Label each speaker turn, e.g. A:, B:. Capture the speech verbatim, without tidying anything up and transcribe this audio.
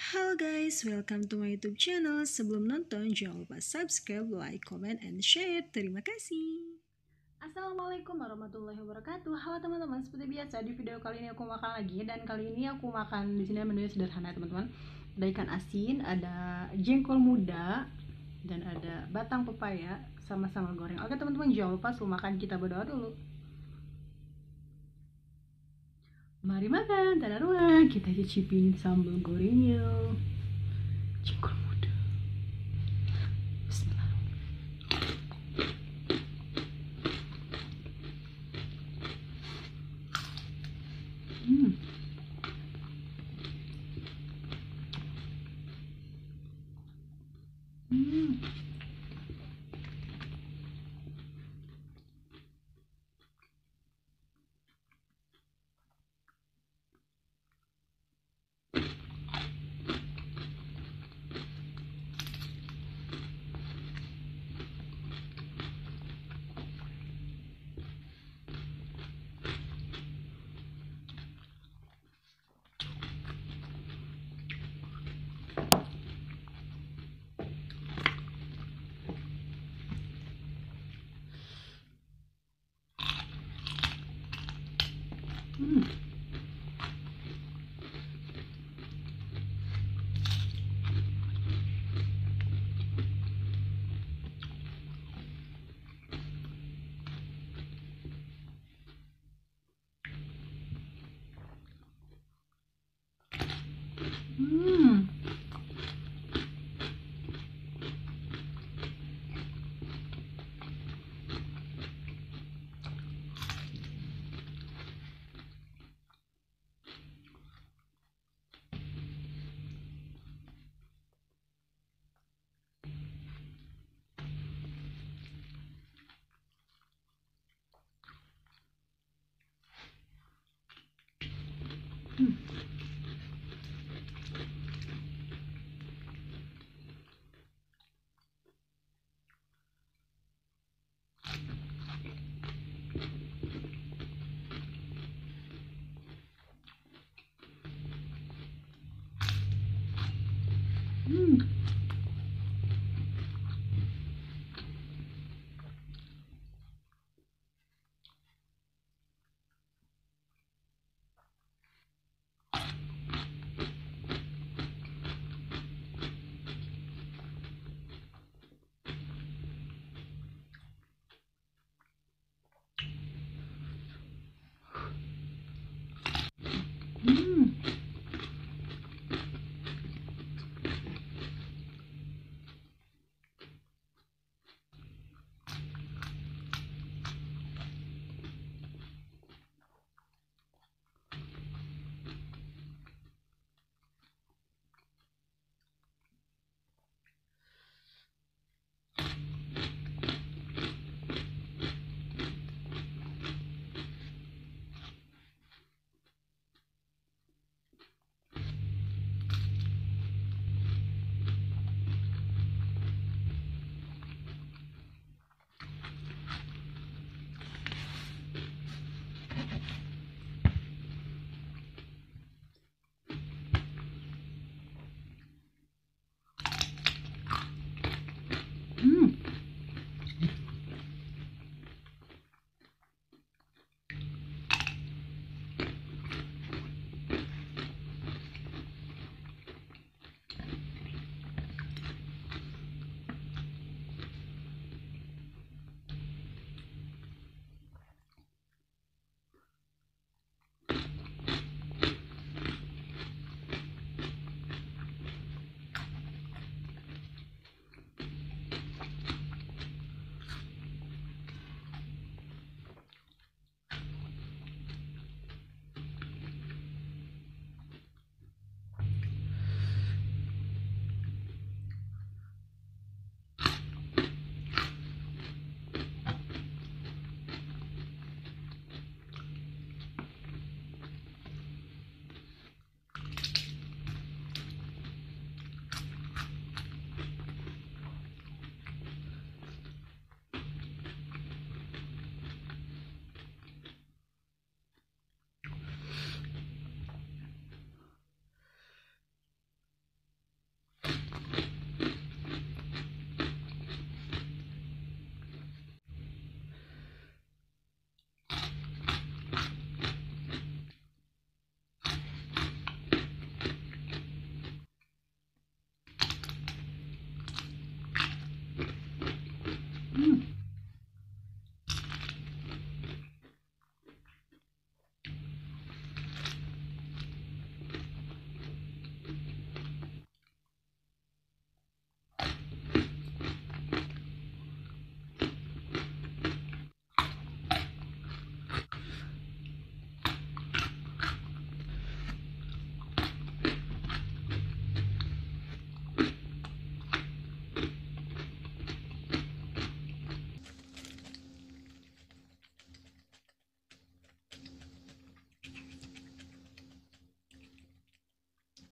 A: Halo guys, welcome to my YouTube channel. Sebelum nonton, jangan lupa subscribe, like, comment, and share. Terima kasih.
B: Assalamualaikum warahmatullahi wabarakatuh. Halo teman-teman, seperti biasa di video kali ini aku makan lagi, dan kali ini aku makan di sini menunya sederhana teman-teman. Ada ikan asin, ada jengkol muda, dan ada batang pepaya sama-sama goreng. Oke teman-teman, jangan lupa sebelum makan kita berdoa dulu. Mari makan, tanaruan. Kita cicipin sambal gorengnya. Jengkol muda. Bismillah. Hmm. Hmm. Hmm. Hmm. Hmm. Hmm.